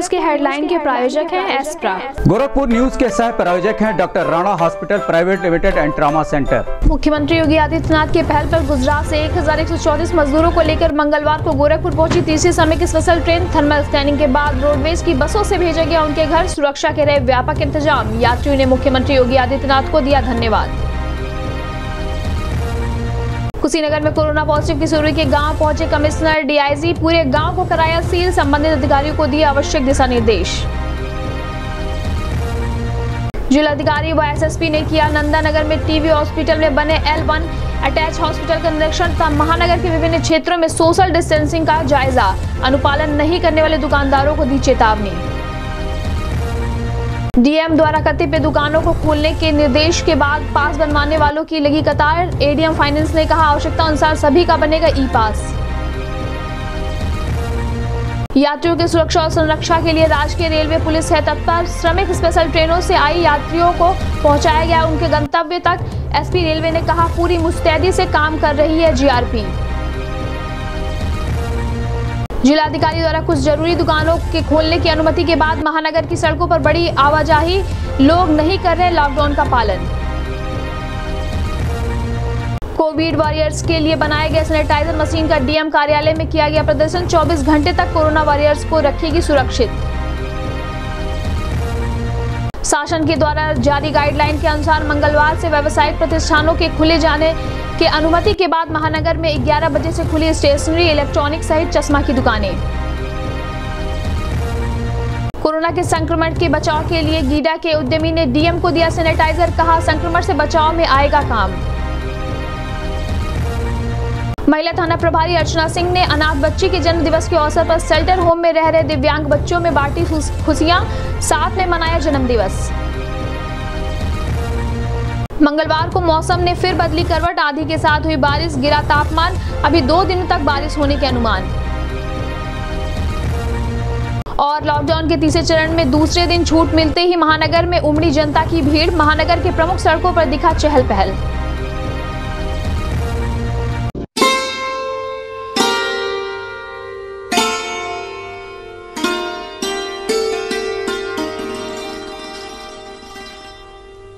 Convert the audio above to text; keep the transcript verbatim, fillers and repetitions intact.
News के headline के प्रायोजक हैं एस्प्रा। गोरखपुर न्यूज के सह प्रायोजक हैं doctor Rana hospital private limited and trauma centre. मुख्यमंत्री योगी आदित्यनाथ के पहल पर गुजरात से एक हजार एक सौ चौतीस मजदूरों को लेकर मंगलवार को गोरखपुर पहुंची तीसरी श्रमिक स्पेशल ट्रेन। थर्मल स्कैनिंग के बाद रोडवेज की बसों से भेजा गया उनके घर। सुरक्षा के रहे व्यापक इंतजाम। यात्रियों ने मुख्यमंत्री योगी आदित्यनाथ को दिया धन्यवाद। कुशीनगर में कोरोना पॉजिटिव की सूरत के गांव पहुंचे कमिश्नर डीआईजी। पूरे गांव को कराया सील। संबंधित अधिकारियों को दिए आवश्यक दिशा निर्देश। जिलाधिकारी व एसएसपी ने किया नंदानगर में टीबी हॉस्पिटल में बने एल वन अटैच हॉस्पिटल का निरीक्षण तथा महानगर के विभिन्न क्षेत्रों में सोशल डिस्टेंसिंग का जायजा। अनुपालन नहीं करने वाले दुकानदारों को दी चेतावनी। डीएम द्वारा कतिपय दुकानों को खोलने के निर्देश के बाद पास बनवाने वालों की लगी कतार। एडीएम फाइनेंस ने कहा आवश्यकता अनुसार सभी का बनेगा ई पास। यात्रियों की सुरक्षा और संरक्षा के लिए राजकीय रेलवे पुलिस है तत्पर। श्रमिक स्पेशल ट्रेनों से आई यात्रियों को पहुंचाया गया उनके गंतव्य तक। एसपी रेलवे ने कहा पूरी मुस्तैदी से काम कर रही है जीआरपी। जिलाधिकारी द्वारा कुछ जरूरी दुकानों के खोलने की अनुमति के बाद महानगर की सड़कों पर बड़ी आवाजाही। लोग नहीं कर रहे लॉकडाउन का पालन। कोविड वॉरियर्स के लिए बनाए गए सैनिटाइजर मशीन का डीएम कार्यालय में किया गया प्रदर्शन। चौबीस घंटे तक कोरोना वॉरियर्स को रखेगी सुरक्षित। शासन के द्वारा जारी गाइडलाइन के अनुसार मंगलवार से व्यावसायिक प्रतिष्ठानों के खुले जाने के अनुमति के बाद महानगर में ग्यारह बजे से खुली स्टेशनरी, इलेक्ट्रॉनिक सहित चश्मा की दुकानें। कोरोना के संक्रमण के बचाव के लिए गीडा के उद्यमी ने डीएम को दिया सैनिटाइजर। कहा संक्रमण से बचाव में आएगा काम। महिला थाना प्रभारी अर्चना सिंह ने अनाथ बच्ची के जन्म दिवस के अवसर पर शेल्टर होम में रह रहे दिव्यांग बच्चों में बांटी खुशियां। साथ में मनाया जन्म दिवस। मंगलवार को मौसम ने फिर बदली करवट। आंधी के साथ हुई बारिश, गिरा तापमान। अभी दो दिनों तक बारिश होने के अनुमान। और लॉकडाउन के तीसरे चरण में दूसरे दिन छूट मिलते ही महानगर में उमड़ी जनता की भीड़। महानगर के प्रमुख सड़कों पर दिखा चहल पहल।